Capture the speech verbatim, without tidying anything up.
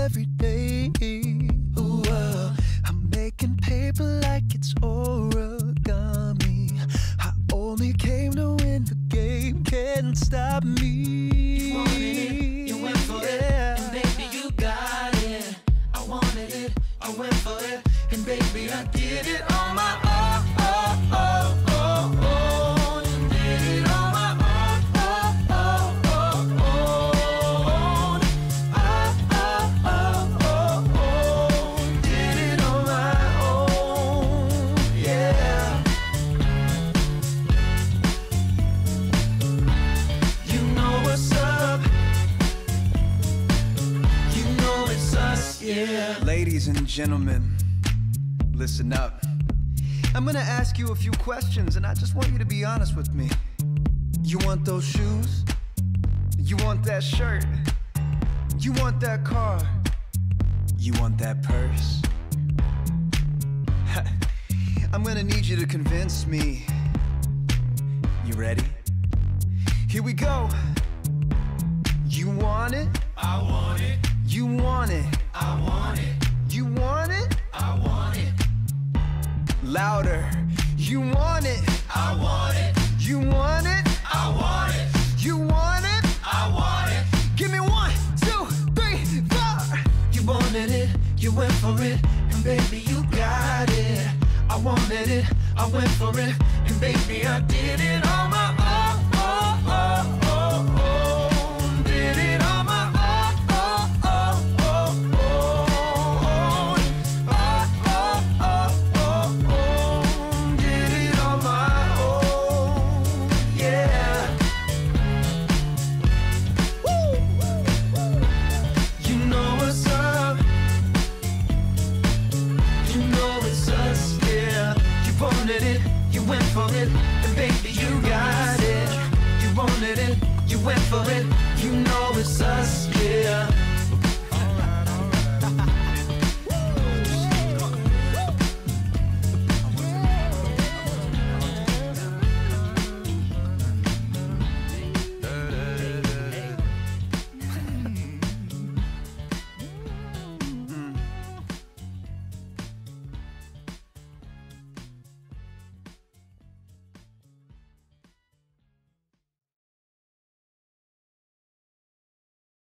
every day. Ooh, uh, I'm making paper like it's origami. I only came to win the game, can't stop me. You wanted it, you went for yeah. it, and baby you got it. I wanted it, I went for it, and baby I did it on my own. Oh, oh, oh, oh, and did it on my own. Oh, oh, oh, oh, oh, oh, oh, oh, did it on my own, yeah. You know what's up, you know it's us, yeah. Ladies and gentlemen, listen up. I'm gonna ask you a few questions, and I just want you to be honest with me. You want those shoes? You want that shirt? You want that car? You want that purse? I'm gonna need you to convince me. You ready? Here we go. You want it? I want it, You want it? I want it, You want it? I want it, Louder. You want it? I want it, You want it? I want it, You want it? I want it. Give me one, two, three, four. You wanted it, you went for it, and baby you got it. I wanted it, I went for it, and baby I did it on my own. Oh, oh, oh, oh, did it on my own. Oh, oh, oh, oh, oh, oh, oh, oh, did it on my own, yeah. Woo! You know what's up, you know it's us, yeah. You wanted it, you went for it, and baby you got it. You wanted it, you went for it, you know it's us,